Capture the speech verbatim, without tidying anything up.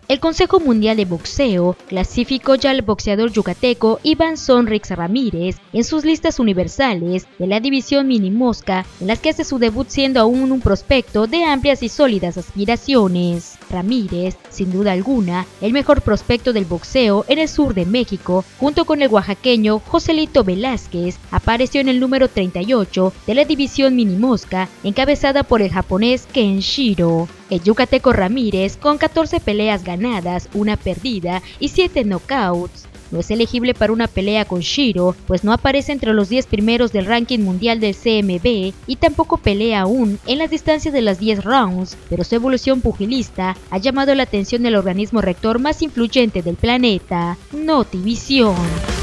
El Consejo Mundial de Boxeo clasificó ya al boxeador yucateco Iván Sonrix Ramírez en sus listas universales de la división mini mosca, en las que hace su debut siendo aún un prospecto de amplias y sólidas aspiraciones. Ramírez, sin duda alguna, el mejor prospecto del boxeo en el sur de México, junto con el oaxaqueño Joselito Velázquez, apareció en el número treinta y ocho de la división mini mosca, encabezada por el japonés Kenshiro. El yucateco Ramírez, con catorce peleas ganadas, una perdida y siete knockouts, no es elegible para una pelea con Shiro, pues no aparece entre los diez primeros del ranking mundial del C M B y tampoco pelea aún en las distancias de las diez rounds, pero su evolución pugilista ha llamado la atención del organismo rector más influyente del planeta, Notivisión.